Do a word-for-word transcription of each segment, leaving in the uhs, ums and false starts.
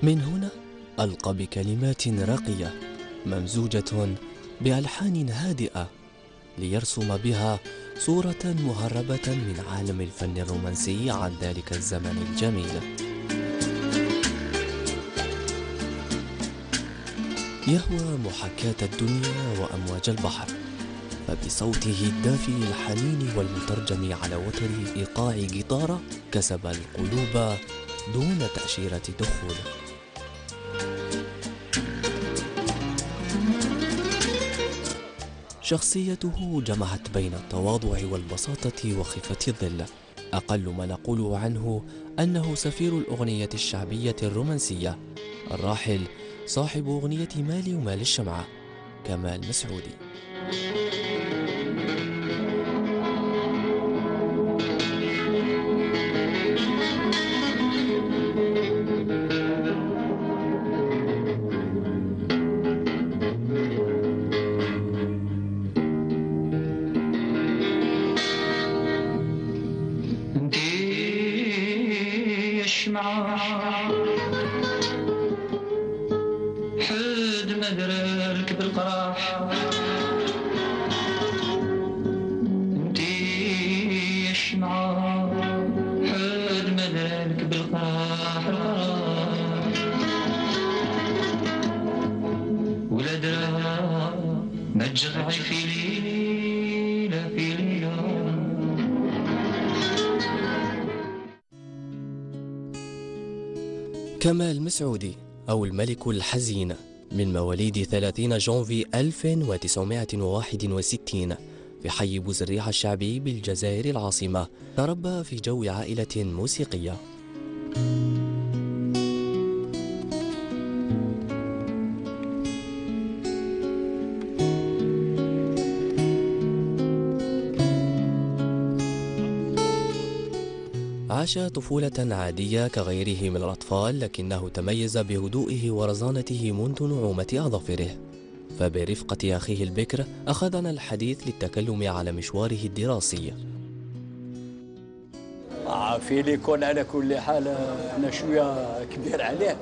من هنا ألقى بكلمات راقية ممزوجة بألحان هادئة ليرسم بها صورة مهربة من عالم الفن الرومانسي عن ذلك الزمن الجميل. يهوى محاكاة الدنيا وأمواج البحر، فبصوته الدافئ الحنين والمترجم على وتر إيقاع جيتارة كسب القلوب دون تأشيرة دخول. شخصيته جمعت بين التواضع والبساطة وخفة الظل. أقل ما نقوله عنه أنه سفير الأغنية الشعبية الرومانسية الراحل صاحب أغنية مالي ومال الشمعة كمال مسعودي. حد مدرك بالقراح انتي يا الشمعة، حد مدرك بالقراح ولا درا ما تجرعي في ليلة في ليلة. كمال مسعودي أو الملك الحزين، من مواليد ثلاثين جانفي ألف وتسعمائة وواحد وستين في حي بوزريح الشعبي بالجزائر العاصمة. تربى في جو عائلة موسيقية. عاش طفولة عادية كغيره من الأطفال، لكنه تميز بهدوئه ورزانته منذ نعومة أظافره. فبرفقة أخيه البكر أخذنا الحديث للتكلم على مشواره الدراسي. في لي يكون على كل حال أنا شوية كبير عليه.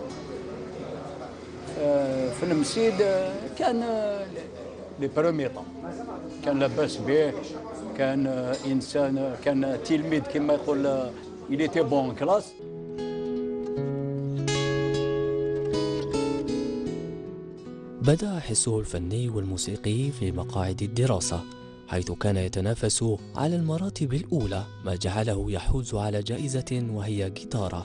في المسيد كان لي برومي طون كان لاباس به، كان إنسان، كان تلميذ كما يقول il était bon en classe. بدأ حسه الفني والموسيقي في مقاعد الدراسة، حيث كان يتنافس على المراتب الأولى، ما جعله يحوز على جائزة وهي جيتارة.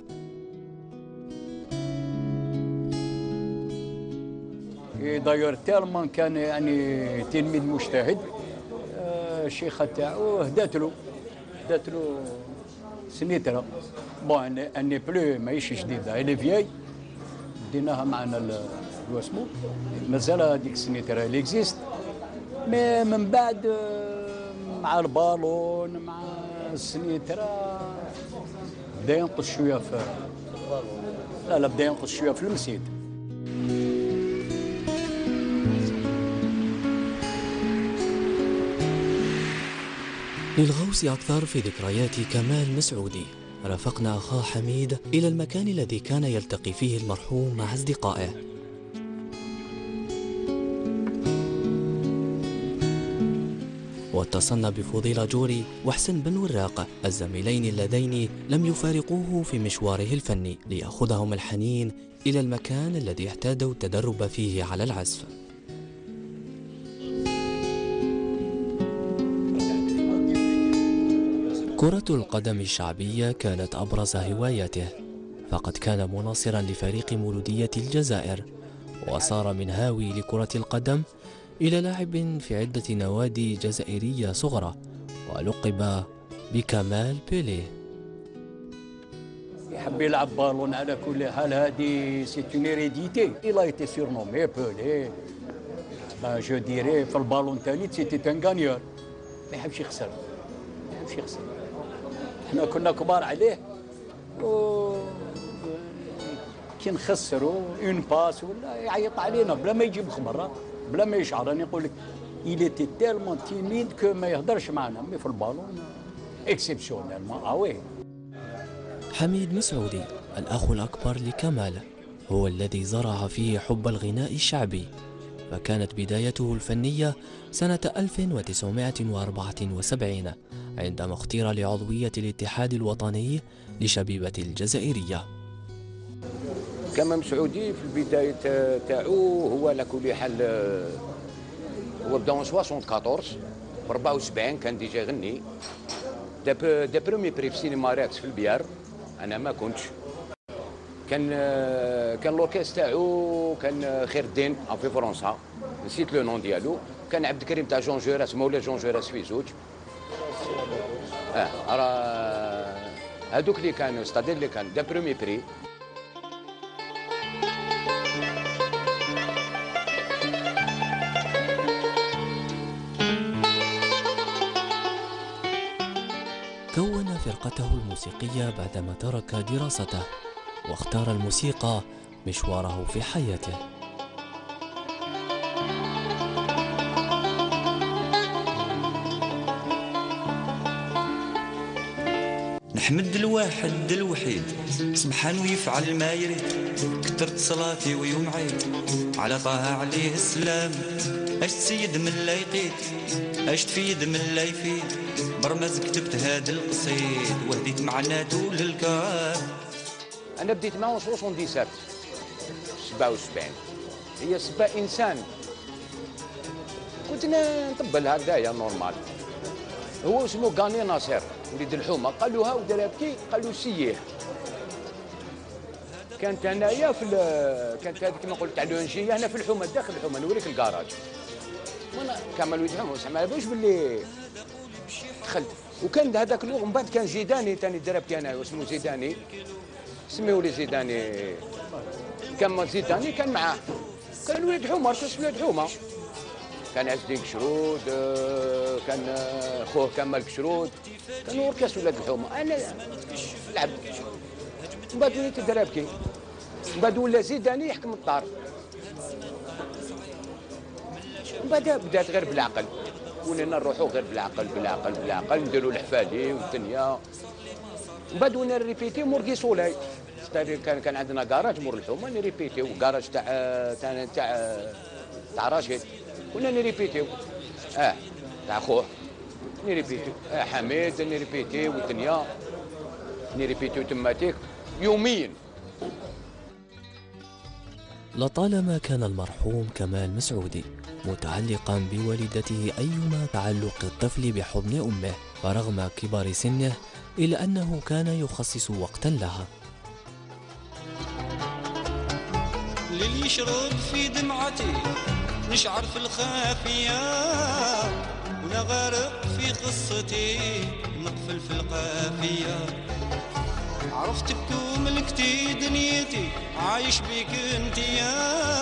داير تيرمان كان يعني تلميذ مجتهد. الشيخة تاعو هدات له هدات له سنيترا. بون اني بلو ماهيش جديده، الي فياي ديناها معنا الواسمو، مازال هذيك السنيترا اللي اكزيست. مي من بعد مع البالون مع السنيترا بدا ينقص شويه في لا لا بدا ينقص شويه في المسيد. للغوص أكثر في ذكريات كمال مسعودي، رافقنا أخاه حميد إلى المكان الذي كان يلتقي فيه المرحوم مع أصدقائه. واتصلنا بفضيل جوري وحسن بن وراق، الزميلين اللذين لم يفارقوه في مشواره الفني، ليأخذهم الحنين إلى المكان الذي اعتادوا التدرب فيه على العزف. كرة القدم الشعبية كانت أبرز هواياته، فقد كان مناصرا لفريق مولودية الجزائر، وصار من هاوي لكرة القدم إلى لاعب في عدة نوادي جزائرية صغرى، ولقب بكمال بيليه. يحب يلعب بالون على كل حال، هذه سي اون هيريديتي. إلا ايتي سورنومي بيليه، با جو ديري في البالون تاعي سيتي ان غانيور، ما يحبش يخسر ما يحبش يخسر. احنا كنا كبار عليه، و كي نخسروا اون باس ولا يعيط علينا بلا ما يجيب خبر، بلا ما يشعر. راني نقول لك إلي تي تيلمون تيميد كو ما يهدرش معنا، مي في البالون اكسبسيونيلمون. اه وي. حميد مسعودي الأخ الأكبر لكمال، هو الذي زرع فيه حب الغناء الشعبي، فكانت بدايته الفنية سنة ألف وتسعمائة وأربعة وسبعين عندما اختير لعضوية الاتحاد الوطني لشبيبة الجزائرية. كما مسعودي في البداية تاعو هو على كل حال هو بدا اون أربعة وأربعين ب أربعة وسبعين كان ديجا يغني داب دا برومي بري في سينما ريكس في البيار. انا ما كنتش كان كان لوركيست تاعو كان خير الدين في فرنسا نسيت لو نون ديالو. كان عبد الكريم تاع جون جوراس مولا جون جوراس في زوج اه راه هذوك اللي كانوا ستادير اللي كان دا برومي بري. كون فرقته الموسيقية بعدما ترك دراسته واختار الموسيقى مشواره في حياته. نحمد الواحد الوحيد سبحان ويفعل ما يريد. كترت صلاتي ويوم عيد على طه عليه السلام. اشت سيد من لا يقيد اشت فيد من لا يفيد. برمز كتبت هذا القصيد وهديت معناته للكرام. انا بديت معه سبعة وسبعين سبعة وسبعين هي سبا انسان كنت نطبل هكذايا نورمال. هو اسمه غاني ناصر وليد الحومه قال له ها ودرابكي قال له سييه. كانت انايا في كانت هذيك كما قلت تاع لونجيه هنا في الحومه داخل الحومه نوريك الكراج. وانا كمال وليد الحومه ما بالوش باللي دخلت. وكان هذاك الوقت من بعد كان زيداني ثاني درابكي انا اسمه زيداني سميوه لي زيداني. كان زيداني كان معاه كان وليد حومه ركز وليد حومه. كان عز الدين كشرود كان خوه كمال كشرود كانوا وركاس ولاد الحومه. انا لعبت من بعد وليت درابكي من بعد ولا زيداني يحكم الدار. من بعد بدات غير بالعقل ولينا نروحوا غير بالعقل بالعقل بالعقل نديروا الحفالي والدنيا. من بعد ونا نريبيتي مور كيسولاي كان كان عندنا كراج مور الحومه نريبيتيو كراج تاع تاع تاع تاع راشد كنا نريبيتيو اه تاع خوه نريبيتيو اه حميد نريبيتيو والدنيا نريبيتيو تماتيك يوميا. لطالما كان المرحوم كمال مسعودي متعلقا بوالدته أيما تعلق الطفل بحضن أمه، فرغم كبر سنه إلا أنه كان يخصص وقتا لها. للي يشرب في دمعتي نشعر في الخافية وانا غارق في قصتي نقفل في القافية. عرفتك وملكتي دنيتي عايش بيك انتيا.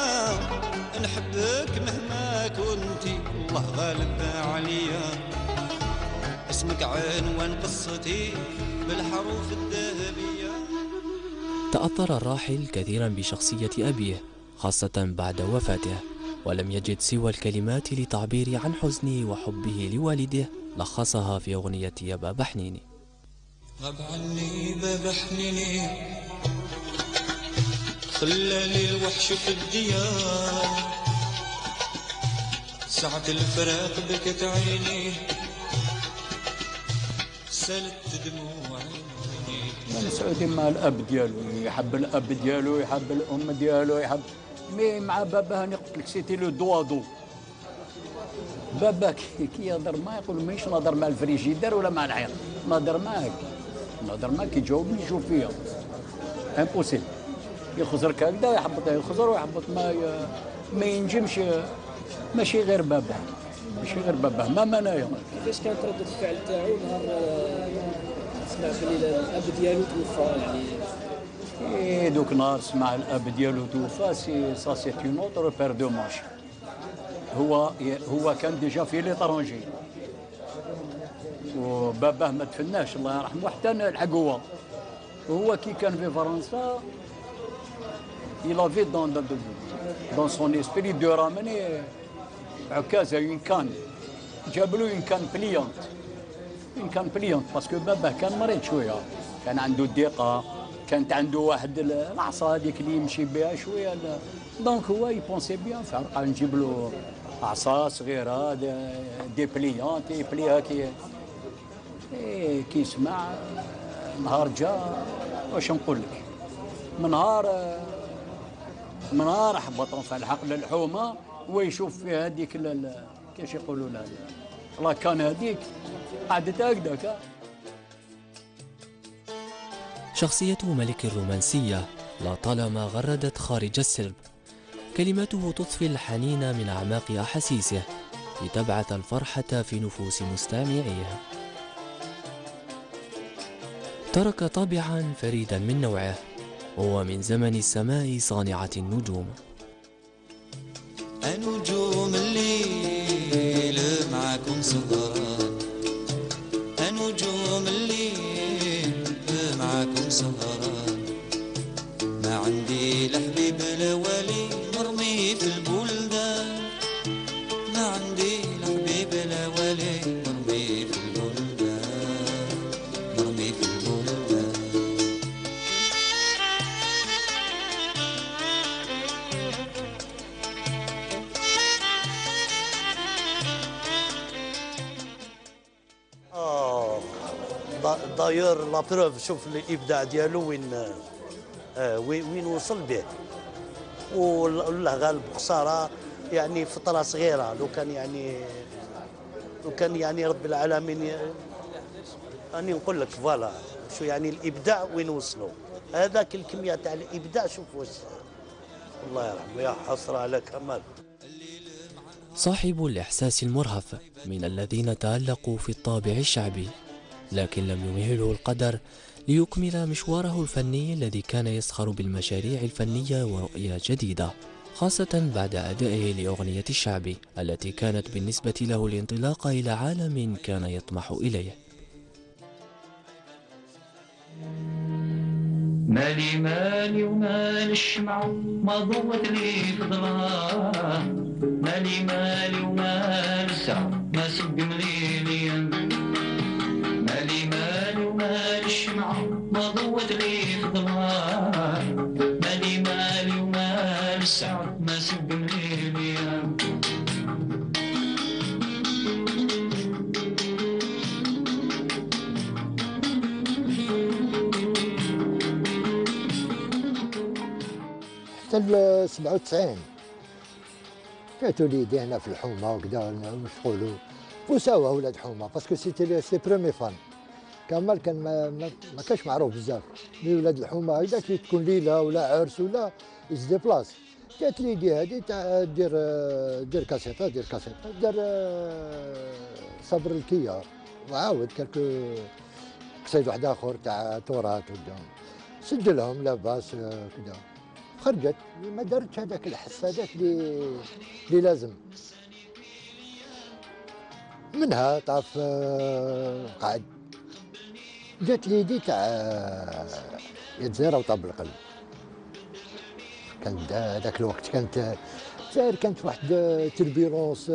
نحبك مهما كنتي الله غالب عليا. اسمك عنوان قصتي بالحروف الذهبية. تأثر الراحل كثيرا بشخصية أبيه خاصة بعد وفاته، ولم يجد سوى الكلمات للتعبير عن حزنه وحبه لوالده، لخصها في أغنية يا بابا حنيني. غاب عني بابا حنيني خلالي الوحش في الديار. ساعة الفراق بكت عيني سالت دموع عيني. مسعودي مع الاب ديالو يحب الاب ديالو يحب الام ديالو يحب مي مع باباه انا قلت لك سيتي لو دوا دو. بابا كي يهضر معاه يقول مانيش نهضر مع الفريجيدير ولا مع العيط نهضر معاك نهضر معاك يجاوبني يشوف فيا امبوسيبل. يخزرك هكذا يحبط يخزر ويحبط ما ما ينجمش. ماشي غير باباه ماشي غير باباه ما منايا. كيفاش كانت ردة الفعل تاعو نهار سمع بلي الاب ديالو توفى يعني؟ اي دوك نهار سمع الاب ديالو توفى سي سا سي اون اوتر بير دو مانش. هو هو كان ديجا في ليترونجي وباباه ما تفناش الله يرحمه حتى الحقوه. وهو كي كان في فرنسا il avait dans dans dans son esprit de ramener عكازه une canne. جابوا له une canne pliante une canne pliante باسكو باباه كان مريض شويه كان عنده الضيقه كانت عنده واحد العصا هذيك اللي يمشي بها شويه، دونك هو يبونسي بيان قال نجيب له عصا صغيره دي بليون تيبليها كي إيه كي يسمع. نهار جا واش نقول لك، من نهار من نهار هبط في الحقل الحومه ويشوف فيها هذيك كيفاش يقولوا لها لا كان هذيك قعدت هكذاك. شخصية ملك الرومانسية لطالما غردت خارج السرب، كلماته تطفي الحنين من أعماق أحاسيسه لتبعث الفرحة في نفوس مستمعيه. ترك طابعا فريدا من نوعه، وهو من زمن السماء صانعة النجوم. نجوم الليل معكم سهران، نجوم الليل معكم سهران، ما عندي لحبيب لا ولي مرمي في البلدان، ما عندي لحبيب لا ولي مرمي في البلدان، مرمي في البلدان. داير لا بروف، شوف الابداع ديالو وين آه وين وصل به، والله غالب خساره يعني فتره صغيره. لو كان يعني لو كان يعني رب العالمين راني نقول لك فوالا شو يعني الابداع وين وصلوا، هذاك الكميه تاع الابداع شوف واش الله يرحمه، يا حسره على كمال. صاحب الإحساس المرهف من الذين تألقوا في الطابع الشعبي، لكن لم يمهله القدر ليكمل مشواره الفني الذي كان يسخر بالمشاريع الفنية ورؤية جديدة، خاصة بعد أدائه لأغنية الشعبي التي كانت بالنسبة له الانطلاق إلى عالم كان يطمح إليه. مالي مالي ومال الشمع ما ضوت لي في ظلام، مالي مالي ومال الساعة ما سقم لي ليام، مالي مالي ومال الشمع ما ضوت لي في ظلام، مالي مالي ومال الساعة ما سقم لي ليام. حتى سبعة وتسعين كانت وليدي هنا في الحومه وكذا نشغلوا وساوا ولاد حومه باسكو سيتي سي برومي فان. كمال كان ما, ما, ما كانش معروف بزاف، مي ولاد الحومه هكذا كي تكون ليله ولا عرس ولا يزدي بلاص. جات ليدي هذه تاع دير دير كاسيطه دير كاسيطه دير صبر الكيا وعاود كالكو قصيد واحد اخر تاع تراث وكذا سجلهم لاباس كذا. خرجت ما دارتش هذاك الحسادات اللي اللي لازم منها تعرف قاعد. جات لي دي تاع يتزير وطاب القلب. كان ذاك الوقت كانت الجزائر كانت واحد تربيلونس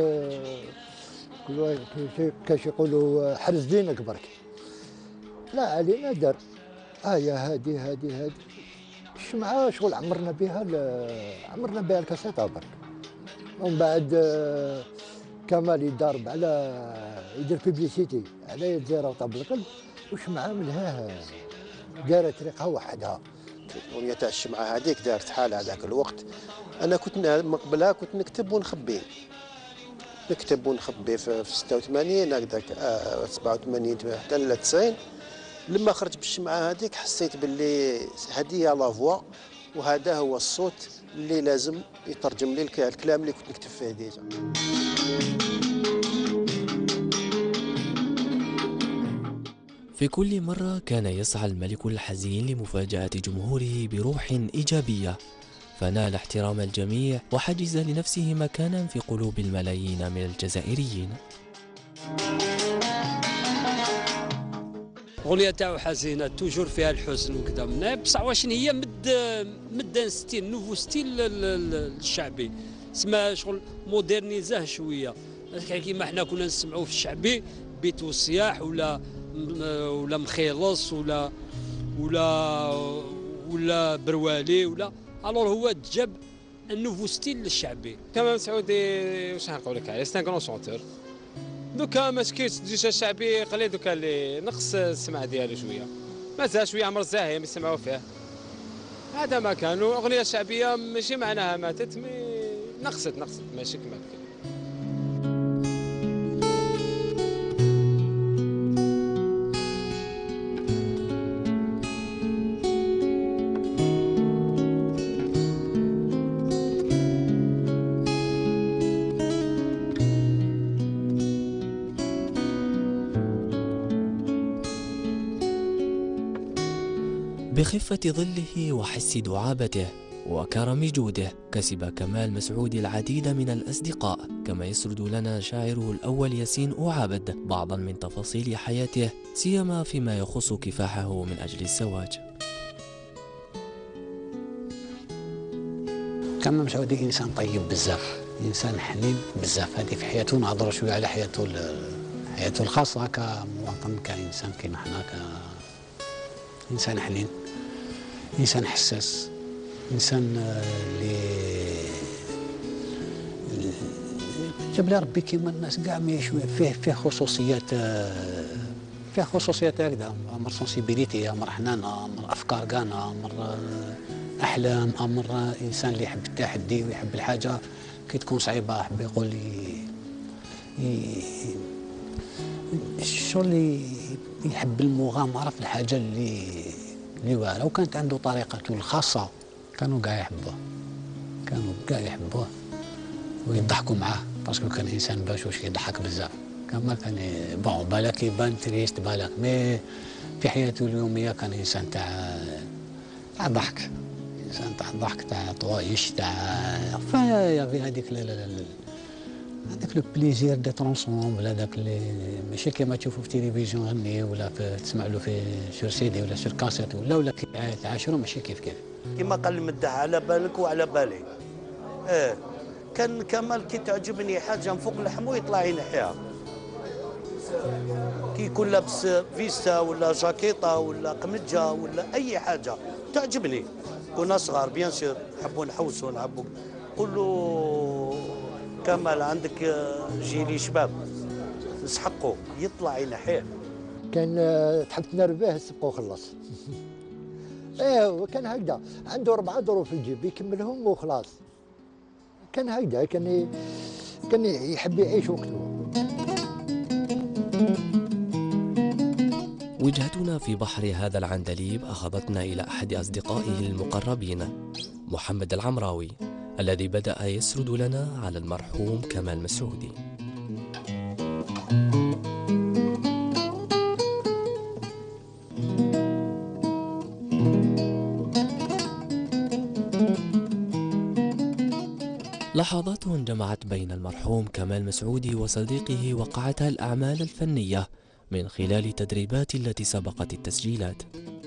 كاش يقولوا حرز دينك برك. لا علينا دار هيا هادي هادي هادي الشمعة شغل عمرنا بها عمرنا بها الكاسيطة برك. ومن بعد كمال يضارب على يدير بيبليسيتي على يتزير وطاب القلب وشمعة منها دارت طريقها وحدها. الأغنية تاع الشمعة هذيك دارت حالة هذاك الوقت. أنا كنت من قبلها كنت نكتب ونخبي نكتب ونخبي في ستة وثمانين هكذاك سبعة وثمانين حتى تسعين. لما خرجت بالشمعة هذيك حسيت باللي هذه هي لافوا وهذا هو الصوت اللي لازم يترجم لي الكلام اللي كنت نكتب فيه ديجا. في كل مرة كان يسعى الملك الحزين لمفاجأة جمهوره بروح إيجابية، فنال احترام الجميع وحجز لنفسه مكانا في قلوب الملايين من الجزائريين. الأغنية تاعو حزينة توجور فيها الحزن وكذا، بصح واش هي مد مد ستيل نوفو ستيل الشعبي، اسمها شغل مودرنيزاه شوية كيما حنا كنا نسمعوه في الشعبي بيت وصياح ولا ولا مخيلص ولا ولا ولا بروالي ولا الور هو جاب النوفو ستيل للشعبي. كمال مسعودي واش نقول لك عليه سي ان كرون شونتور. دوكا ما سكيتش الديجا الشعبي قليل دوكا اللي نقص السمع ديالو شويه مازال شويه عمر الزاهي يسمعوا فيه هذا ما كان. الاغنيه الشعبيه ماشي معناها ماتت مي نقصت نقصت ماشي كما كان. بخفة ظله وحس دعابته وكرم جوده كسب كمال مسعودي العديد من الأصدقاء، كما يسرد لنا شاعره الأول ياسين أوعابد بعضا من تفاصيل حياته سيما فيما يخص كفاحه من أجل الزواج. كمال مسعودي إنسان طيب بزاف، إنسان حنين بزاف. هذه في حياته نهضروا شوية على حياته حياته الخاصة كمواطن كإنسان كيما حنا إنسان حنين، إنسان حساس، إنسان اللي جاب لي ربي كيما الناس كاع مي شويه فيه فيه خصوصيات فيه خصوصيات هكذا، أمر سونسيبيليتي، أمر حنانة، أمر أفكار كانا، أمر أحلام، أمر إنسان اللي يحب التحدي ويحب الحاجة كي تكون صعيبة يحب يقول لي الشغل اللي يحب المغامرة في الحاجة اللي اللي واعرة، وكانت عنده طريقته الخاصة كانوا كاع يحبوه، كانوا كاع يحبوه ويضحكوا معاه باسكو كان إنسان باشوش يضحك بزاف. كما كان بون بالك يبان تريست بالك مي في حياته اليومية كان إنسان تاع تاع ضحك، إنسان تاع ضحك تاع طوايش تاع فيا في هذيك هذاك لو بليزير ديتر اونسومبل، هذاك اللي ماشي كيما تشوفوا في التلفزيون غني ولا تسمع له في سور سيدي ولا سور كاسيت ولا ولا تعاشروا ماشي كيف كيف. كيما قال المدح على بالك وعلى بالي. اه كان كمال كي تعجبني حاجه من فوق اللحم ويطلع ينحيها. كي يكون لابس فيستا ولا جاكيطه ولا قمجه ولا اي حاجه تعجبني. كنا صغار بيان سور نحبوا نحوسوا نلعبوا، قول له كمال عندك جيلي شباب نسحقوا يطلع ينحيه. كان تحب تنرفيه سبقوا خلص. ايه كان هكذا، عنده أربعة درو في الجيب يكملهم وخلاص. كان هكذا، كان كان يحب يعيش وقته. وجهتنا في بحر هذا العندليب أخذتنا إلى أحد أصدقائه المقربين محمد العمراوي الذي بدأ يسرد لنا على المرحوم كمال مسعودي. لحظات جمعت بين المرحوم كمال مسعودي وصديقه وقعتها الأعمال الفنية من خلال التدريبات التي سبقت التسجيلات.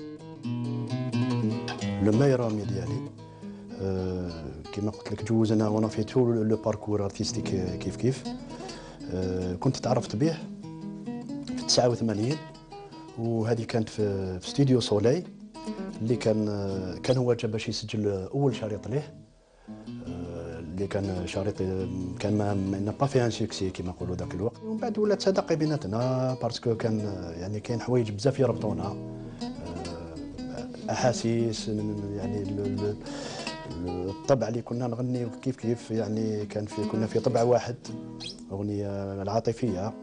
الميرامي ديالي أه كما قلت لك جوزنا وانا في طول لو باركور ارتستيك كيف كيف. أه كنت تعرفت به في تسعة وثمانين وهذه كانت في, في ستوديو سولي اللي كان كان هو جا باش يسجل اول شريط ليه اللي كان شريط كان ما با في ان سوكسي كما نقولوا ذاك الوقت. ومن بعد ولات صداقه بيناتنا باسكو كان يعني كاين حوايج بزاف يربطونا، احاسيس يعني الطبع اللي كنا نغني كيف كيف يعني كان في كنا في طبع واحد، اغنيه العاطفيه.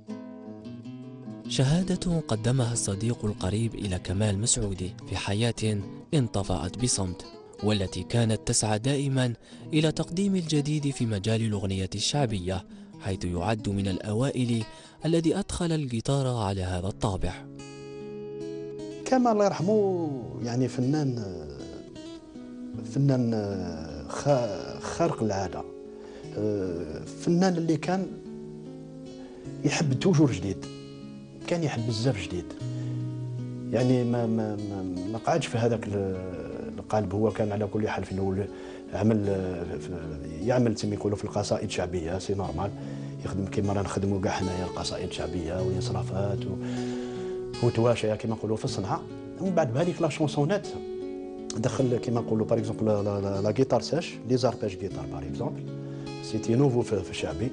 شهادة قدمها الصديق القريب إلى كمال مسعودي في حياة انطفأت بصمت، والتي كانت تسعى دائما إلى تقديم الجديد في مجال الأغنية الشعبية، حيث يعد من الأوائل الذي أدخل الجيتار على هذا الطابع. كمال الله يرحمه يعني فنان فنان خارق العادة، فنان اللي كان يحب توجور جديد، كان يحب بزاف جديد، يعني ما ما ما, ما قعدش في هذاك القالب. هو كان على كل حال في الاول عمل يعمل كما يقولوا في القصائد الشعبيه سي نورمال، يخدم كيما رانا نخدموا كاع حنايا القصائد الشعبيه والانصرافات وتواشى كما نقولوا في الصنعه. ومن بعد بهذيك لا شونسونات دخل كيما نقولوا باغ اكزومبل لا غيتار ساش لي زارباج غيتار باغ اكزومبل سيتي نوفو في الشعبي.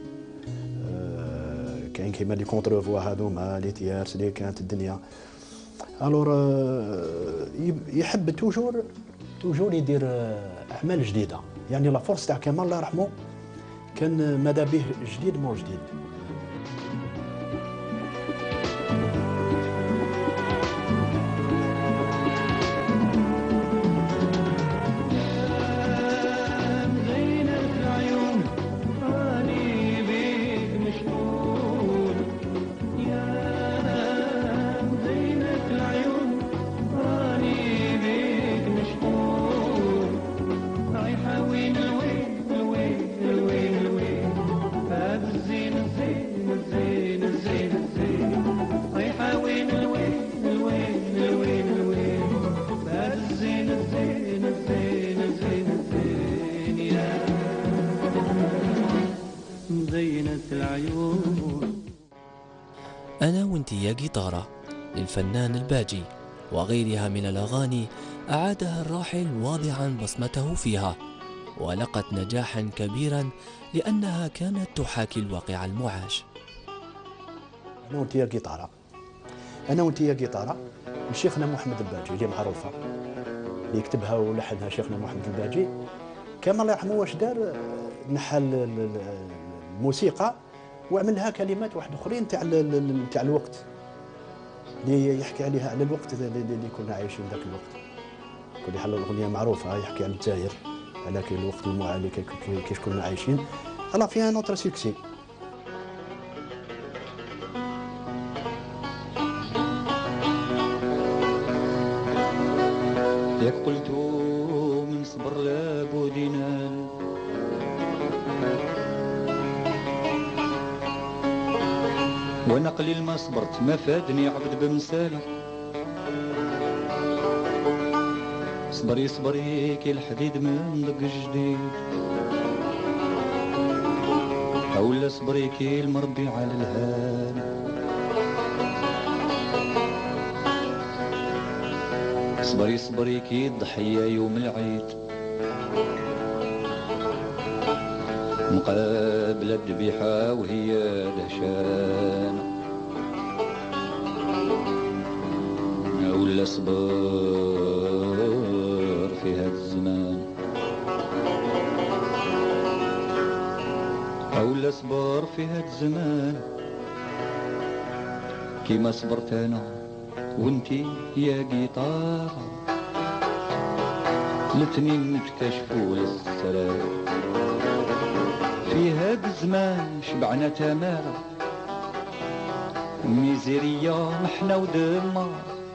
كاين كيما لي كونتر فوا هذوما لي تيارس لي كانت الدنيا. الور يحب توجور توجور يدير اعمال جديده. يعني لا فورس تاع كمال الله يرحمه كان ماذا به جديد مو جديد. أنا وانتي يا جيتارة للفنان الباجي وغيرها من الأغاني أعادها الراحل واضعا بصمته فيها، ولقت نجاحا كبيرا لأنها كانت تحاكي الواقع المعاش. أنا وانتي يا جيتارة أنا وانتي يا جيتارة شيخنا محمد الباجي اللي معروفة اللي يكتبها ولحنها شيخنا محمد الباجي كما الله يرحمه. واش دار؟ نحى الموسيقى وعملها كلمات واحد اخرين تاع تاع الوقت اللي يحكي عليها على الوقت اللي كنا عايشين ذاك الوقت. كل حال الاغنيه معروفه يحكي على الجزائر على كي الوقت المعالي كيفاش كنا عايشين. الا فيها نوتر سوكسي. ياك قلتو من صبر لابد ينال وانا قليل ما صبرت ما فادني عبد بمثاله. صبري صبري كي الحديد من دق جديد اولا صبري كي المربي على الهال. صبري صبري كي الضحية يوم العيد مقابل الذبيحة وهي دهشانة ولا صبر في هذا الزمان ولا صبر في هذا الزمان كيما صبرت أنا وانتي يا جيتارة الاثنين نتكشفوا للسلام في هاد الزمان شبعنا تمارة ميزيريا محنا ودمار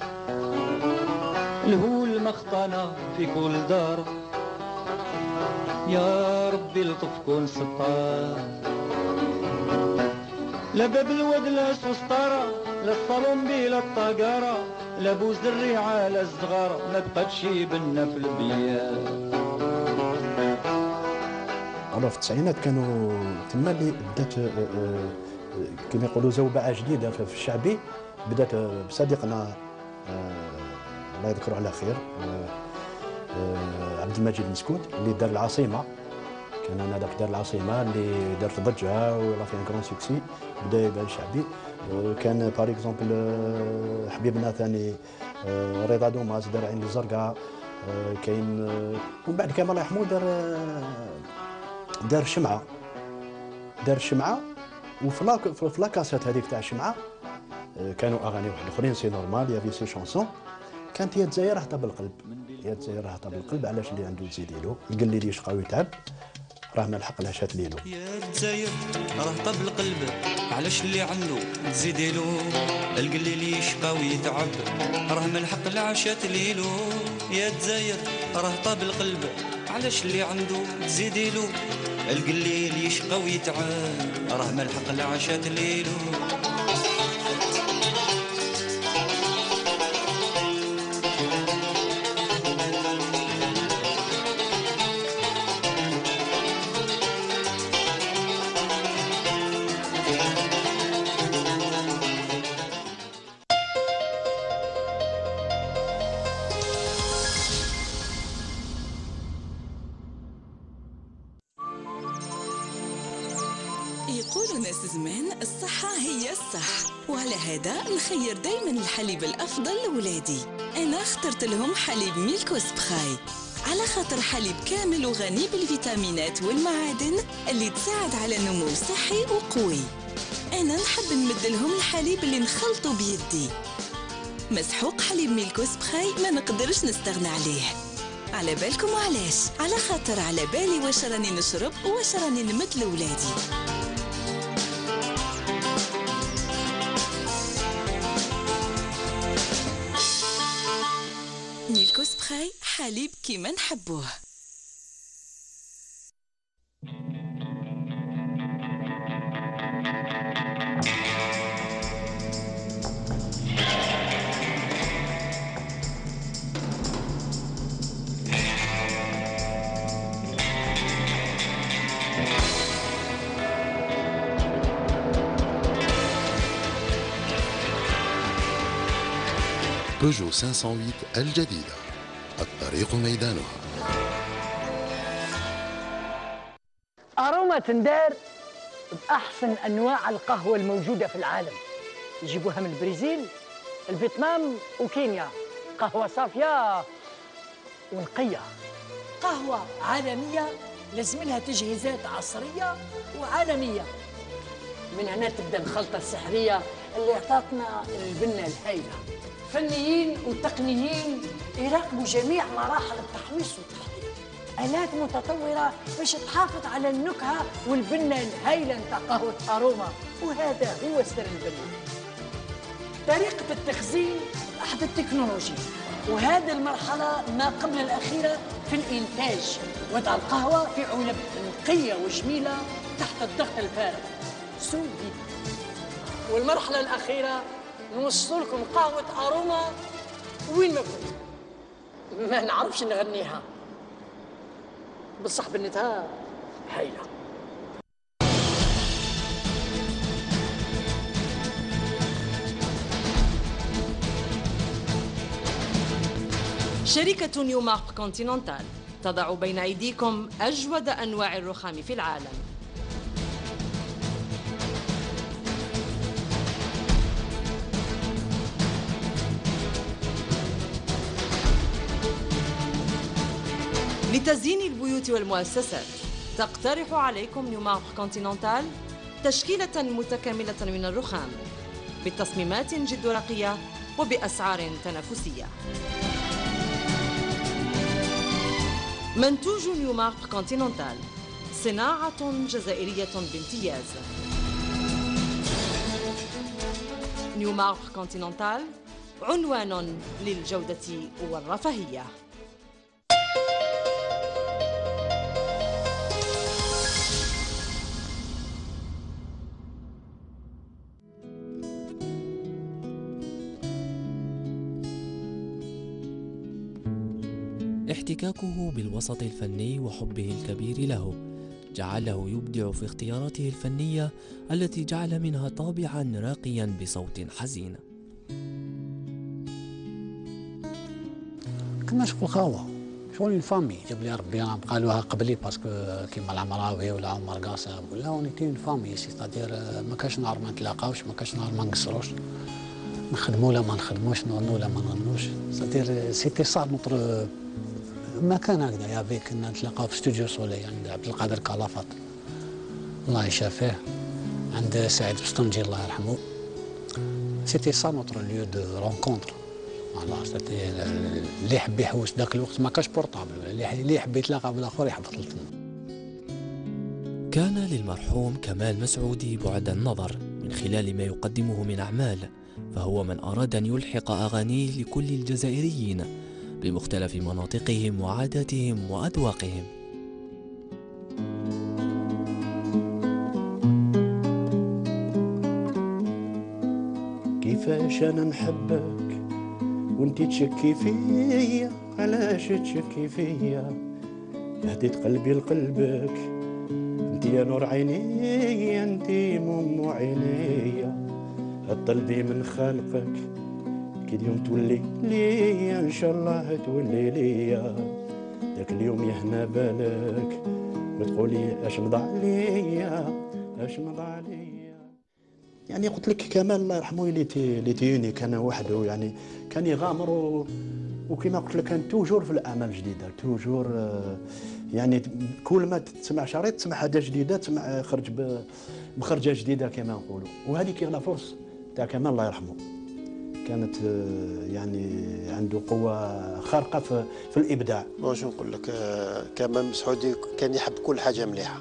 الهول مخطنا في كل دار يا ربي لطف كون ستار لا باب الواد لا سوسطارة لا الصالون بلا الطقارة لا بوز الريعة لا الصغارة ما بقاتش يبنى في البيات. أنا في التسعينات كانوا تما اللي بدات كما يقولوا زوبعة جديدة في الشعبي. بدات بصديقنا الله يذكره على خير عبد المجيد مسكوت اللي دار العاصمة. كان انا داك دار العاصمة اللي دارت ضجة ولا فيها كرون سوكسي بدا يبان شعبي. كان باغ اكزومبل حبيبنا ثاني رضا دوماس دار عين الزرقاء. كاين ومن بعد كمال الله يرحمه دار دار شمعة دار شمعة وفي في لاكاسات هذيك تاع الشمعة كانوا اغاني واحد اخرين سي نورمال يافي سي شونسون. كانت يا الجزائر هتا بالقلب يا الجزائر هتا بالقلب. علاش اللي عنده تزيدي له يقول لي يشقى ويتعب راه ما لحق لها شات ليلو. يا الجزائر راه طاب القلب علاش اللي عنده تزيدي له القلي لي يشقى ويتعب راه ما لحق لها شات ليلو. يا الجزائر راه طاب القلب علاش اللي عنده تزيدي له القلي لي يشقى ويتعب راه ما لحق لها شات ليلو. هي الصح، وعلى هذا نخير دايما الحليب الأفضل لولادي. أنا اخترت لهم حليب ميلكو سبخاي، على خاطر حليب كامل وغني بالفيتامينات والمعادن اللي تساعد على نمو صحي وقوي. أنا نحب نمد لهم الحليب اللي نخلطه بيدي. مسحوق حليب ميلكو سبخاي ما نقدرش نستغنى عليه. على بالكم وعلاش؟ على خاطر على بالي واش راني نشرب واش راني نمد لولادي. ميلكو سبخاي، حليب كيما نحبوه. بيجو خمسمائة وثمانية الجديدة، الطريق ميدانها. أروما تندار بأحسن أنواع القهوة الموجودة في العالم. يجيبوها من البرازيل، الفيتنام وكينيا. قهوة صافية ونقية، قهوة عالمية لازم لها تجهيزات عصرية وعالمية. من هنا تبدأ الخلطة السحرية اللي اعطتنا البنة الهائلة. فنيين وتقنيين يراقبوا جميع مراحل التحميص والتحضير. آلات متطورة باش تحافظ على النكهة والبنة الهائلة نتاع قهوة أروما، وهذا هو سر البنة. طريقة التخزين أحدث التكنولوجيا، وهذه المرحلة ما قبل الأخيرة في الإنتاج. وضع القهوة في علب نقية وجميلة تحت الضغط الفارغ سو فيد. والمرحلة الأخيرة نوصل لكم قهوة أروما وين ما كنت. ما نعرفش نغنيها بصح بنتها هايلة. شركة نيومارك كونتيننتال تضع بين أيديكم أجود أنواع الرخام في العالم. لتزيين البيوت والمؤسسات تقترح عليكم نيومارك كونتيننتال تشكيلة متكاملة من الرخام بتصميمات جد رقية وبأسعار تنافسية. منتوج نيومارك كونتيننتال صناعة جزائرية بامتياز. نيومارك كونتيننتال عنوان للجودة والرفاهية. احتكاكه بالوسط الفني وحبه الكبير له جعله يبدع في اختياراته الفنية التي جعل منها طابعا راقيا بصوت حزين. كنا شغل خاوة، شغل الفامي. جاب لي ربي انا قالوها قبلي باسكو كيما العمراوي ولا عمر قاسم ولا اونيتي اون فامي، سيتادير ما كاش نهار ما نتلاقاوش، ما كاش نهار ما نقصروش، نخدموا ولا ما نخدموش، نغنوا ولا ما نغنوش. سيتادير سيتي صار نوتر مكان هكذا. يافي كنا نتلاقاو في ستوديو سولي عند عبد القادر كلافات الله يشافيه، عند سعيد بستنجي الله يرحمه. سيتي سا نوتر ليو دو رونكونتر. فوالا سيتي اللي يحب يحوس ذاك الوقت ما كاش بورطابل، اللي يحب يتلاقى بالاخر يحبط للتما. كان للمرحوم كمال مسعودي بعد النظر من خلال ما يقدمه من أعمال، فهو من أراد أن يلحق أغانيه لكل الجزائريين بمختلف مناطقهم وعاداتهم وأذواقهم. كيفاش أنا نحبك وانتي تشكي فيا، علاش تشكي فيا؟ هديت قلبي لقلبك، انتي يا نور عيني، انتي مم عينيا، طلبي من خالقك كي اليوم تولي ليا، ان شاء الله تولي ليا. ذاك اليوم يهنا بالك وتقولي اش مضى عليا، اش مضى عليا. يعني قلت لك كمال الله يرحمه اللي تي اللي تيوني كان وحده، يعني كان يغامر و... وكما قلت لك كان توجور في الاعمال الجديده، توجور آه يعني كل ما تسمع شريط تسمع حاجه جديده، تسمع خرج ب... بخرجه جديده كما نقولوا. وهذيك لا فرص تاع كمال الله يرحمه، كانت آه يعني عنده قوه خارقه في, في الابداع. واش نقول لك، آه كمال مسعودي كان يحب كل حاجه مليحه،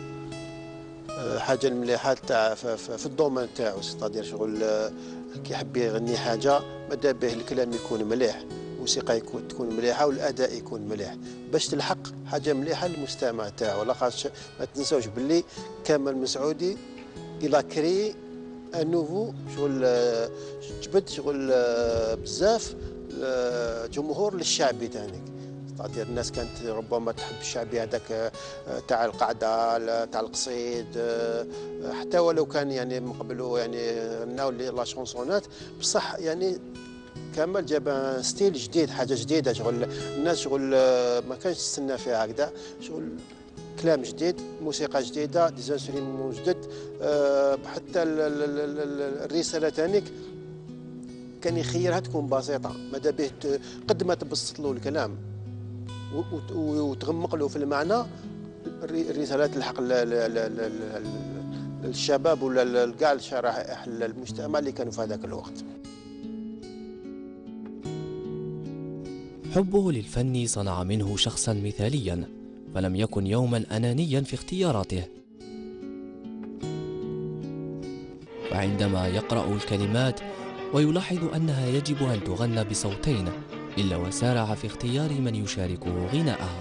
حاجه المليحه تاع في الدومين تاعو، سيتادير شغل كي يحب يغني حاجه ماذا به الكلام يكون مليح، الموسيقى يكون تكون مليحه والاداء يكون مليح باش تلحق حاجه مليحه للمستمع تاعو. لاخاطش ما تنساوش باللي كمال مسعودي الى كري ان نوفو شغل جبد شغل بزاف جمهور للشعبي تانيك. تعطير الناس كانت ربما تحب الشعبي هذاك تاع القعده تاع القصيد، حتى ولو كان يعني من قبله يعني غناو لا شونسونات، بصح يعني كمال جاب ستيل جديد، حاجه جديده شغل الناس شغل ما كانش تستنى فيها هكذا، شغل كلام جديد، موسيقى جديده، ديزانسترومون جدد، حتى الرساله تانيك كان يخيرها تكون بسيطه، ماذا به قد ما تبسط له الكلام وتغمق له في المعنى، الرسالة تلحق للشباب ولا كاع الشرائح المجتمع اللي كانوا في هذاك الوقت. حبه للفن صنع منه شخصا مثاليا، فلم يكن يوما أنانيا في اختياراته، وعندما يقرأ الكلمات ويلاحظ أنها يجب أن تغنى بصوتين إلا وسارع في اختيار من يشاركه غناءها.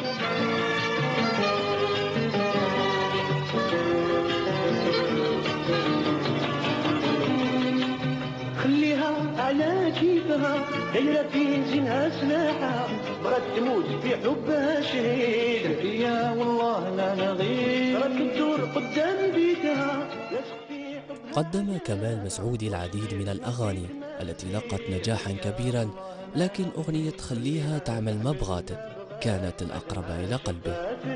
خليها على كيفها، هي في زينها سلاحها، بغات تموت في حبها شهيد، يا والله لا نغير، راك تدور قدام بيتها. قدم كمال مسعودي العديد من الأغاني التي لقت نجاحا كبيرا، لكن أغنية خليها تعمل ما بغات كانت الأقرب إلى قلبه.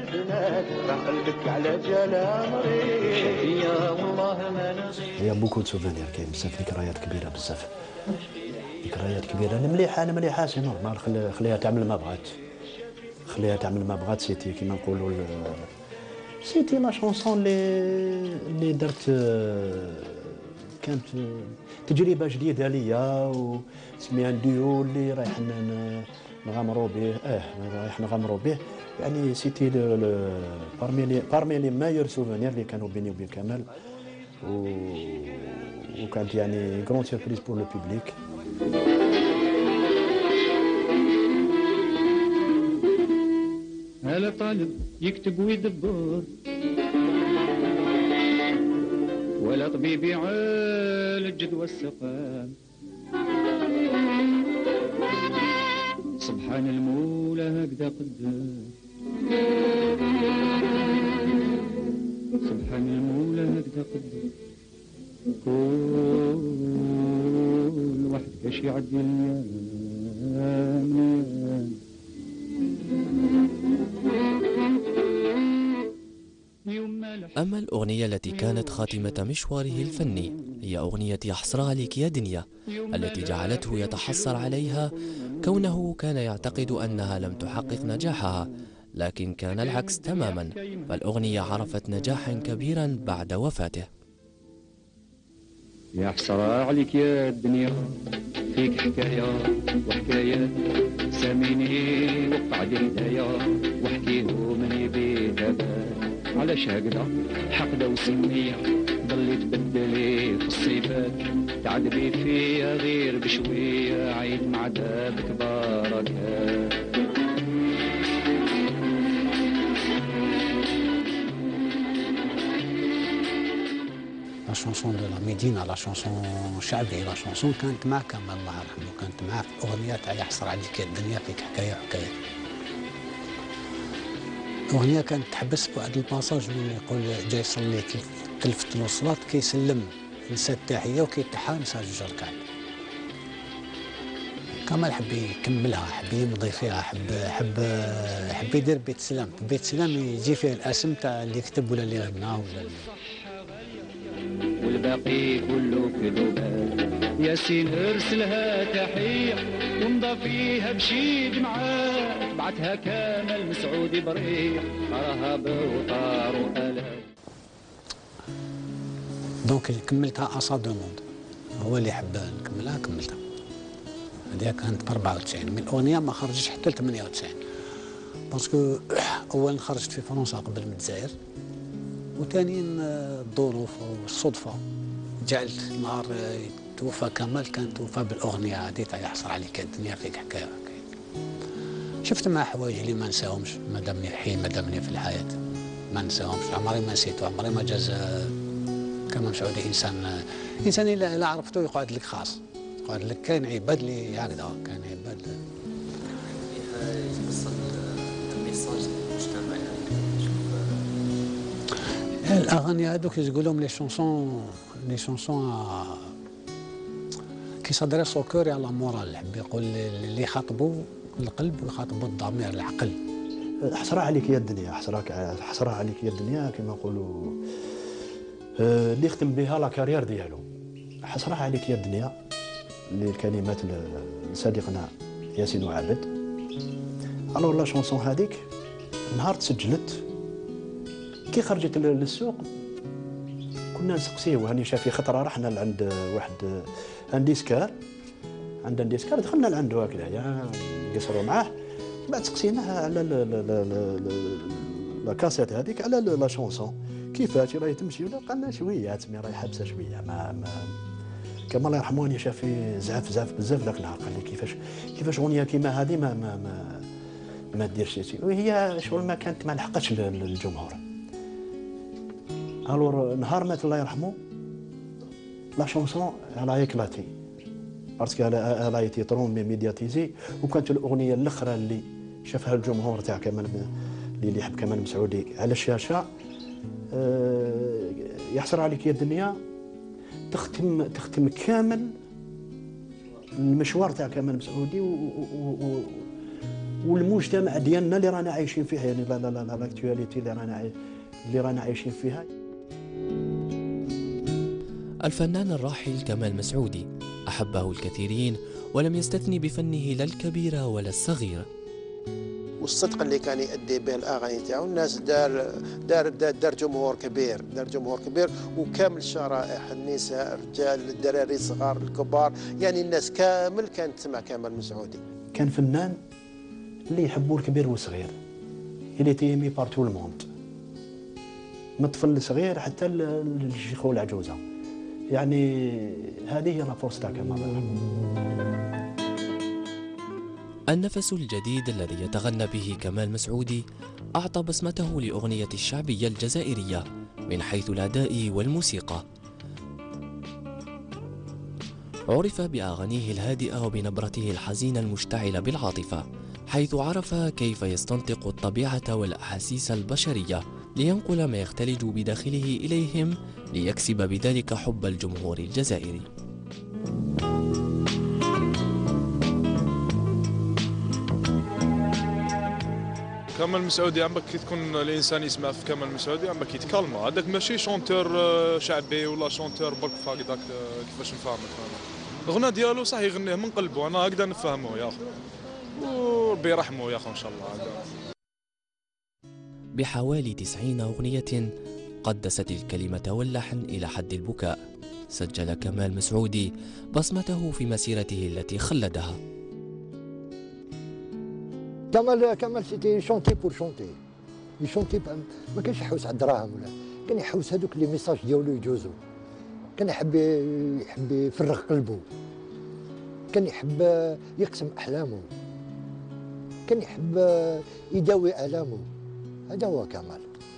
هي بوكو دو سوفينير، كاين بزاف ذكريات كبيره، بزاف ذكريات كبيره. المليحه انا مليحه سي نورمال، خليها تعمل ما بغات، خليها تعمل ما بغات. سيتي كيما نقولوا سيتي لا شونسون اللي اللي درت، كانت تجربه جديده ليا وسميها ديو اللي رايح نغامروا به، اه رايح نغامروا به. يعني سيتي بارمي لي بارمي لي مايور سوفونير اللي كانوا بيني وبين كمال، و وكانت يعني غران سيربريز بور لو بوبليك. هلا طالب يكتب ويدبر، ولا طبيب يعالج جدوى السقام، سبحان المولى هكذا قدر، سبحان المولى هكذا قدر، كل واحد باش يعدي اليوم. أما الأغنية التي كانت خاتمة مشواره الفني هي أغنية يحصرها عليك يا دنيا، التي جعلته يتحسر عليها كونه كان يعتقد أنها لم تحقق نجاحها، لكن كان العكس تماما، فالأغنية عرفت نجاحا كبيرا بعد وفاته. يا حسرة عليك يا الدنيا، فيك حكاية وحكايات، ساميني وقعد هدايا واحكيه من يبي دابا، علاش هكذا حقدة وسمية ضلي تبدلي في الصفات، تعذبي فيا غير بشوية، عيد مع دابك بركات. لا شونسون دو لا ميدينا، لا شونسون شعبي، لا شونسون كانت مع كمال الله يرحمه، كانت معاه في الأغنية تاع يحصر عليك الدنيا، فيك حكاية وحكاية. الأغنية كانت تحبس بواحد الباساج وين يقول جاي يصلي تلفت له الصلاة، كيسلم نسى التحية وكيتحى نسى جوج ركعات. كمال حب يكملها، حب يمضي فيها، حب حب حب يدير بيت سلام، بيت سلام يجي فيه الاسم تاع اللي كتب ولا اللي غنى ولا اللي والباقي كله في ذباب. ياسين ارسلها تحية ومضى فيها بشي دمعات، بعتها كامل مسعودي بريح راها بوطار وآلام. دونك كملتها أسا دوموند، هو اللي حب نكملها كملتها. هذه كانت ب أربعة وتسعين، من الأغنية ما خرجتش حتى ل ثمانية وتسعين، باسكو أولا خرجت في فرنسا قبل من الجزائر، وثانيا الظروف والصدفة جعلت نهار توفى كمال كان توفى بالأغنية هذه تاع يحصر عليك الدنيا فيك حكاية. شفت معاه حوايج اللي ما نساهمش مادامني حي مادامني في الحياة، ما نساهمش، عمري ما نسيته، عمري ما جاز كما مسعودي انسان انسان الا عرفته يقعد لك خاص، يقعد لك. كاين عباد اللي هكذا، كاين عباد يوصل الميساج للمجتمع. الاغاني هذوك يقولوا لي شونسون لي شونسون كي صدريسو كوري على مورال، يحب يقول اللي يخاطبوا القلب ويخاطبوا الضمير العقل. حسرة عليك يا الدنيا، حسرة حسرة عليك يا الدنيا كما نقولوا. اللي يختم بها لا كارير ديالو، حسرة عليك يا الدنيا، للكلمات لصديقنا ياسين وعابد. الوغ لا شونسون هذيك نهار تسجلت كي خرجت للسوق كنا نسقسيو، هاني شافي خطره رحنا لعند واحد ان ديسكار، عند ان ديسكار دخلنا لعنده هكذايا نقصروا معاه، بعد سقسيناه على لا كاسيت هذيك على لا شونسون كيفاش راهي تمشي، ولا قالنا شويه تسمي راهي حابسه شويه. ما, ما كما الله يرحمه راني شافي زعف زعف بزاف ذاك النهار، قال لي كيفاش كيفاش اغنيه كيما هذه ما ما ما, ما ديرش شي، وهي شغل ما كانت ما لحقتش للجمهور. الور نهار مات الله يرحمه لا شونسون على ايكلاتي، باسكو على ايتي ترون ميدياتيزي، وكانت الاغنيه الاخرى اللي شافها الجمهور تاع كمال اللي يحب كمال مسعودي على الشاشه. أه يحصر عليك يا الدنيا، تختم تختم كامل المشوار تاع كمال مسعودي والمجتمع ديالنا اللي رانا عايشين فيه، يعني لا لا لا لاكتواليتي اللي رانا اللي رانا عايشين فيها. الفنان الراحل كمال مسعودي أحبه الكثيرين، ولم يستثني بفنه لا الكبير ولا الصغير. والصدق اللي كان يؤدي به الاغاني تاعو، الناس دار دار دار جمهور كبير، دار جمهور كبير، وكامل الشرائح، النساء، الرجال، الدراري الصغار، الكبار، يعني الناس كامل كانت تسمع كمال مسعودي. كان فنان اللي يحبوه الكبير والصغير، اللي تيمي بار تو الموند، من الطفل الصغير حتى الشيخ والعجوزه، يعني هذه هي لا فورس تاع كمال. النفس الجديد الذي يتغنى به كمال مسعودي أعطى بصمته لأغنية الشعبية الجزائرية من حيث الأداء والموسيقى. عرف بأغانيه الهادئة وبنبرته الحزينة المشتعلة بالعاطفة، حيث عرف كيف يستنطق الطبيعة والأحاسيس البشرية لينقل ما يختلج بداخله إليهم، ليكسب بذلك حب الجمهور الجزائري. كمال مسعودي عمرك كي تكون الانسان يسمع في كمال مسعودي عمرك يتكلم، هذاك ماشي شونتور شعبي ولا شونتور برك هكذاك. كيفاش نفهمك انا الغنى ديالو صح يغنيه من قلبه، انا هكذا نفهمه يا اخو، وربي يرحمه يا اخو ان شاء الله. بحوالي تسعين أغنية قدست الكلمة واللحن إلى حد البكاء، سجل كمال مسعودي بصمته في مسيرته التي خلدها. كمال كمال سيتي شونتي بور شونتي، يشونتي ما كانش يحوس على الدراهم، ولا كان يحوس هذوك لي ميساج ديالو يجوزوا، كان يحب يحب يفرغ قلبه، كان يحب يقسم احلامه، كان يحب يداوي الامه. هذا هو كمال،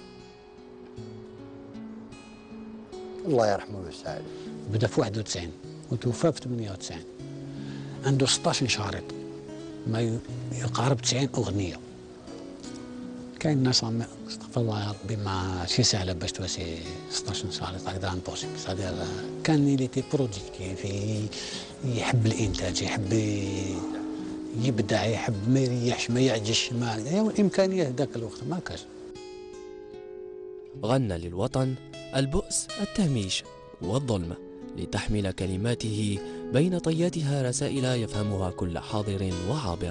الله يرحمه ويسعده. بدا في واحد وتسعين وتوفى في ثمانية وتسعين، عنده ستطاش شريط، ما يقارب تسعين اغنيه. كاين ناس استغفر الله يا ربي ماشي سهله باش تواسي ستطاش شريط هكذا امبوسيبل. صدير كان اللي تي بروديكتيف، يحب الانتاج، يحب يبدع، يحب ما يريحش ما يعجش، ما الامكانيه ذاك الوقت ما كاش. غنى للوطن، البؤس، التهميش، والظلم لتحمل كلماته بين طياتها رسائل يفهمها كل حاضر وعابر.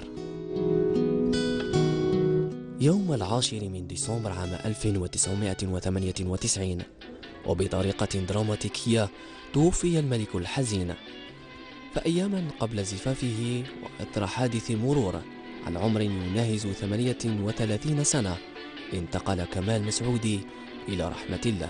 يوم العاشر من ديسمبر عام ألف وتسعمائة وثمانية وتسعين وبطريقة دراماتيكية توفي الملك الحزين. فأياما قبل زفافه وأثر حادث مرور عن عمر يناهز ثمانية وثلاثين سنة انتقل كمال مسعودي إلى رحمة الله.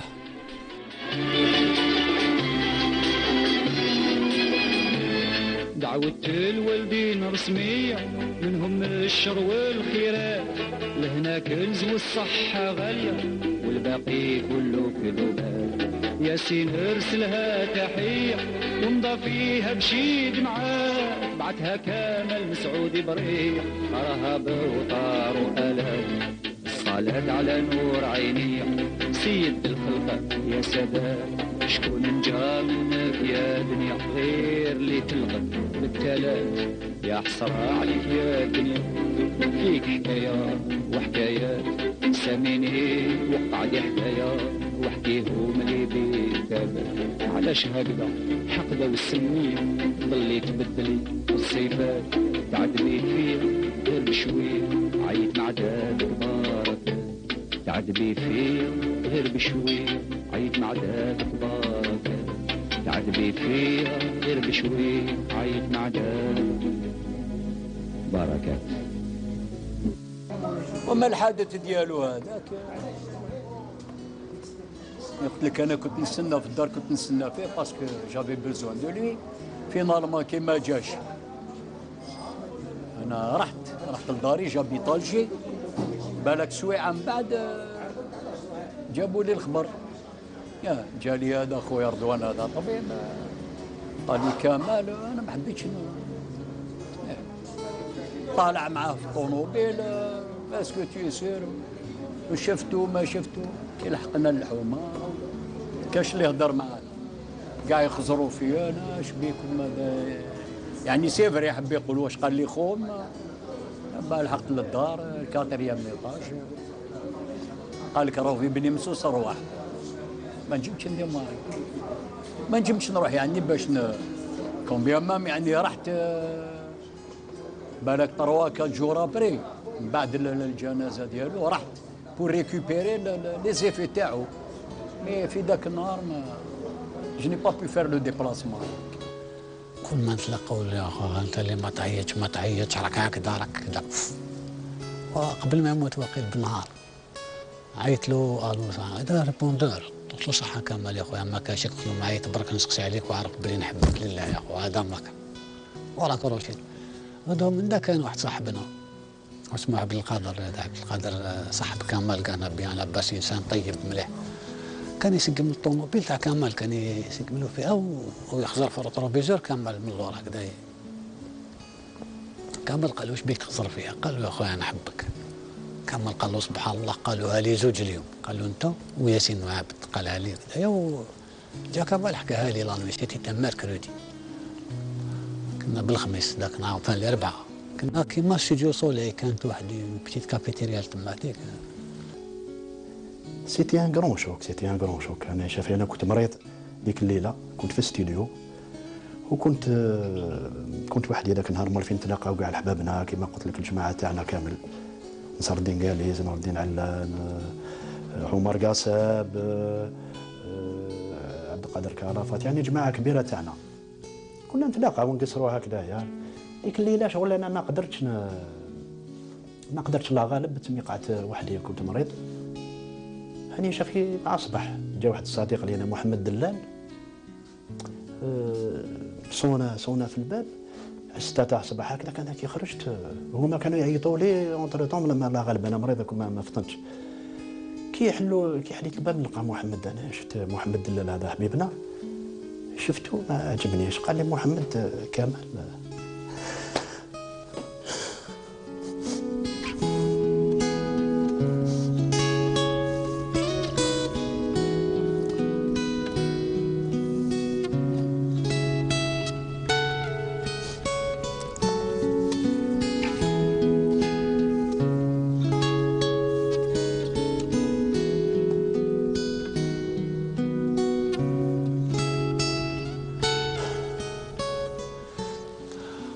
دعوة الوالدين رسمية منهم الشر والخيرات، لهنا كنز والصحة غالية والباقي كله في ذبات. ياسين ارسلها تحية ومضى فيها بشي دمعات، بعتها كامل مسعودي برية راها بوطار وآلات. الصلاة على نور عيني سيد الخلق يا سادات، شكون نجا منك يا دنيا غير اللي تلقى بالتلات. يا حسرة عليك يا دنيا فيك حكاية وحكايات، ساميني وقعد حكاية وحكيهم اللي بيتابع. علاش هكذا حقدة والسمية ظلي تبدلي الصيفات، تعذبي فيا غير بشوية عيت مع دادك بارك. تعذبي فيا غير بشوية عيت مع دادك بارك. تعذبي فيا غير بشوية عيت مع دادك بركات. وما الحادث ديالو هذاك؟ قلت لك انا كنت نستنى في الدار، كنت نستنى فيه باسكو جافي بيزوان دو لوي. فينالمون كي ما جاش انا رحت رحت لداري، جابي طالجي. بالك سويعه من بعد جابوا لي الخبر، يا جالي هذا خويا رضوان هذا طبيب، قال لي كمال انا ما حبيتش طالع معاه في الطوموبيل اسكو تي سير وشفتو ما شفتو. كي لحقنا الحومه كاش اللي هضر معانا كاع يخزروا فيا انا اش بيكم هذا يعني سيفر يحب يقول واش قال لي خوم. لحقت للدار الكاتريام ايطاج قال لك راهو في بني مسوس روح. ما نجمش ندير ما نجمش نروح يعني باش ن كومبيان مام يعني رحت بالك تروا كات جور ابري من بعد الجنازه ديالو رحت بور ريكوبيري لي زيفي تاعو. مي في ذاك النهار ما جني با بو فير لو ديبلاسمون. كل ما نتلاقاو يا اخو انت اللي ما تعيطش ما تعيطش راك هكذا راك كذا. وقبل ما يموت وقيل بالنهار عيط له قالوا هذا ريبوندور. قلت له صح كمال يا خويا ما كاش. قلت له معيط برك نسقسي عليك وعرف بلي نحبك لله يا خو هذا ما كان وراك روشي. غدو من ذا كان واحد صاحبنا اسمه عبد القادر. هذا عبد القادر صاحب كمال كان بيان لاباس انسان طيب مليح. كان يسقم الطوموبيل تاع كمال كان يسقم له فيها ويخزر في الروتروفيزور. كمال من اللور هكذا كمال قال له واش بيك تخزر فيها؟ قال له يا خويا انا نحبك. كمال قال له سبحان الله قالوا لي زوج اليوم. قال له انت وياسين وعبد قالها لي كذا. جا كمال حكاها لي لا نويتي تاع ميركرودي كنا بالخميس ذاك نهار فان الاربعاء كنا كيما ستوديو سولي. كانت واحد بتيت كافيتيريا تما هذيك. سيتي ان كرون شوك سيتي ان كرون شوك. انا شاف انا كنت مريض ديك الليله، كنت في الاستوديو وكنت كنت وحدي ذاك النهار. مال فين تلاقاو كاع حبابنا كيما قلت لك الجماعه تاعنا كامل، نصر الدين قاليز، نور الدين علان، عمر قاسب، عبد القادر كرافات، يعني جماعه كبيره تاعنا كنا نتلاقاو ونقصروا هكذايا. ديك الليله شغل انا ما قدرتش ما قدرتش لا غالب تمي قعدت وحدي كنت مريض. هاني شافي مع الصباح جا واحد الصديق لينا محمد دلال صونا صونا في الباب ستة تاع الصباح هكذا. كان كي خرجت هما كانوا يعيطوا لي اونتر طون لما لا غالب انا مريض ما, ما فطنتش. كي يحلوا كي حليت الباب نلقى محمد. انا شفت محمد دلال هذا حبيبنا شفتو ما عجبنيش. قال لي محمد كمال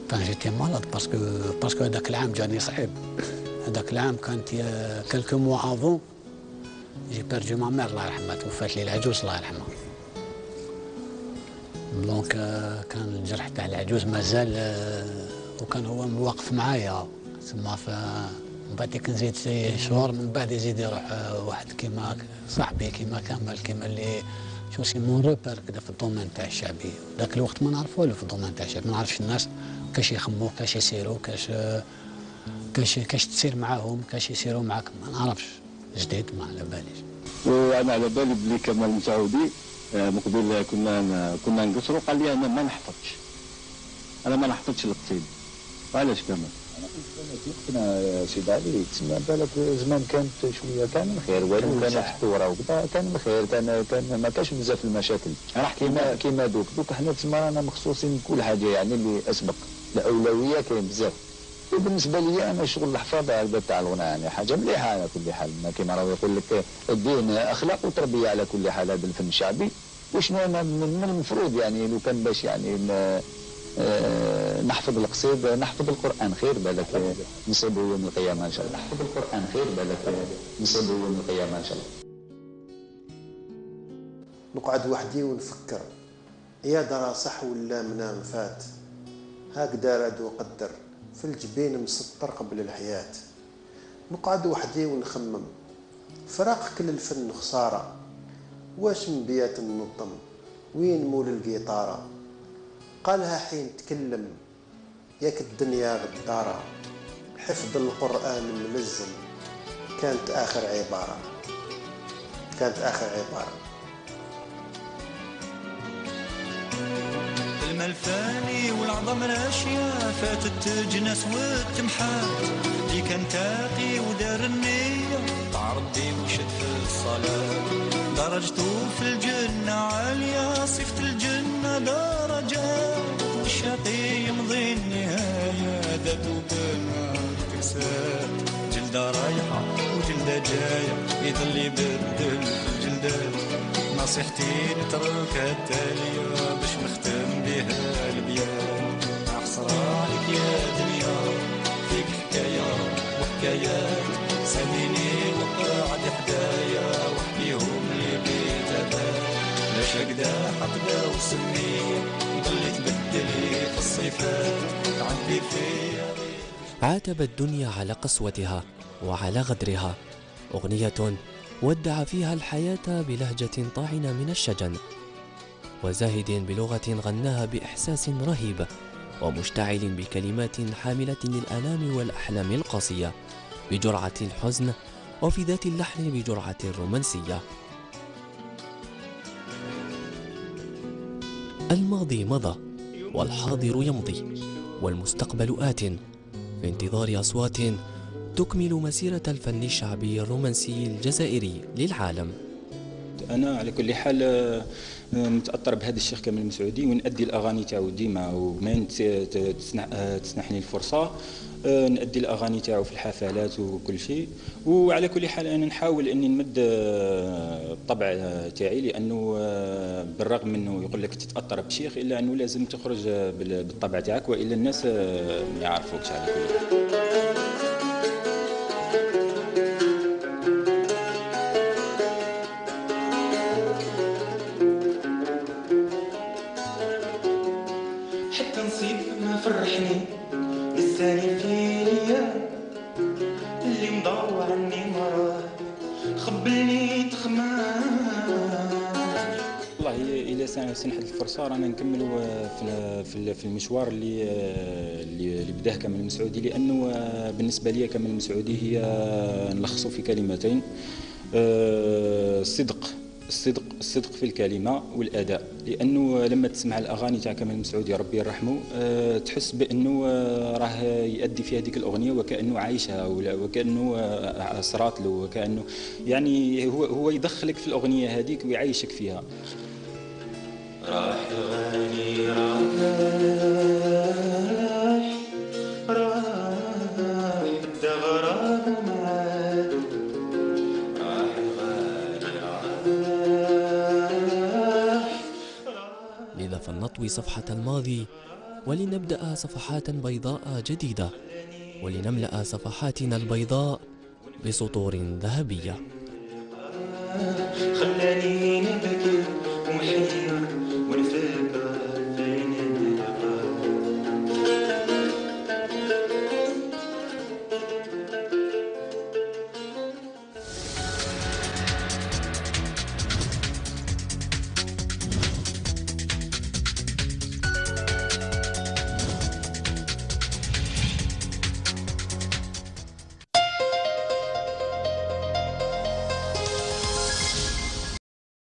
كان جيتي مالاد باسكو باسكو هذاك العام جاني صعيب. هذاك العام كانت كالكو موا افون جي بيردو ما مير الله يرحمها، توفات لي العجوز الله يرحمها. دونك كان الجرح تاع العجوز مازال، وكان هو واقف معايا تما. ف من بعد كي نزيد شهور من بعد يزيد يروح واحد كيما صاحبي كيما كامل كيما اللي شو سيمون روبر كذا في الدومين تاع الشعبي. ذاك الوقت ما نعرفوا له في الدومين تاع الشعبي، ما نعرفش الناس كاش يخموا كاش يسيروا كاش كاش كاش تسير معاهم كاش يسيروا معاك، ما نعرفش جديد ما على باليش. وانا على بالي بلي كمال مسعودي مقبل كنا كنا نقصروا قال لي انا ما نحفظش، انا ما نحفظش القصيده. علاش كمال؟ انا قلت وقتنا يا سيدي علي تسمى بالك زمان كانت شويه كان خير والو كانت الثوره وكذا كان خير، كان كان ما كاش بزاف المشاكل. راح كيما كيما دوك دوك حنا تسمى رانا مخصوصين كل حاجه يعني اللي اسبق الاولويه كاين بزاف. وبالنسبه لي انا شغل الحفاظه على تاع الغناء يعني حاجه مليحه على كل حال، كيما راه يقول لك الدين اخلاق وتربيه على كل حال. هذا الفن الشعبي وشنو انا من المفروض يعني لو كان باش يعني آه نحفظ القصيد نحفظ القرآن خير بالك نصيبه يوم القيامة إن شاء الله. نحفظ القرآن خير بالك نصيبه يوم القيامة إن شاء الله. نقعد وحدي ونفكر يا درا صح ولا منام فات، هكذا راد وقدر في الجبين مسطر قبل الحياة. نقعد وحدي ونخمم فراق كل الفن خسارة، واش من بيات النظم وين مول القيطارة. قالها حين تكلم ياك الدنيا غدارة، حفظ القرآن ملزم كانت آخر عبارة كانت آخر عبارة. المال فاني والعظم الاشياء فاتت جناس والتمحات، اللي كان تاقي ودار النية طاع ربي وشد في الصلاة. درجته في الجنة عالية صفت الجنة درجات، والشقي يمضي النهاية ذاته بالنار تكسات. جلدة رايحة وجلدة جاية يظل يبدل في الجلدات. نصيحتي نتركها التالية باش نختم بها البيان. أحصر عليك يا دنيا فيك حكاية وحكايات، ساليني وقعد حدايا وحكيهم لي بتبات. لا شقدا حقدا وسمية ضلي تبدلي في الصفات تعدي فيا. عاتب الدنيا على قسوتها وعلى غدرها، أغنية ودع فيها الحياة بلهجة طاعنة من الشجن، وزاهد بلغة غناها بإحساس رهيب، ومشتعل بكلمات حاملة للآلام والأحلام القاسية بجرعة الحزن، وفي ذات اللحن بجرعة الرومانسية. الماضي مضى والحاضر يمضي والمستقبل آت، في انتظار أصوات تكمل مسيرة الفن الشعبي الرومانسي الجزائري للعالم. أنا على كل حال متأثر بهذا الشيخ كمال المسعودي ونأدي الأغاني تاعو ديما، وما تسنحني الفرصة نأدي الأغاني تاعو في الحفلات وكل شيء. وعلى كل حال أنا نحاول أني نمد الطبع تاعي، لأنه بالرغم منه يقول لك تتأثر بشيخ إلا أنه لازم تخرج بالطبع تاعك وإلا الناس ما يعرفوكش. على كل حال فرحني لساني في ليا اللي مضاوع عني مراه خبلني تخمان. والله الى سنحت الفرصه رانا نكملوا في في المشوار اللي اللي بداه كمال المسعودي، لانه بالنسبه لي كمال المسعودي هي نلخصوا في كلمتين: الصدق الصدق الصدق في الكلمه والاداء. لانه لما تسمع الاغاني تاع كمال المسعودي ربي يرحمه أه تحس بانه راه يؤدي في هذيك الاغنيه وكانه عايشها وكانه صرات له، وكانه يعني هو هو يدخلك في الاغنيه هذيك ويعيشك فيها. راح الغالي راح راح بدا غرام معاك. لذا فلنطوي صفحة الماضي ولنبدأ صفحات بيضاء جديدة، ولنملأ صفحاتنا البيضاء بسطور ذهبية. خلاني نبكي ومحير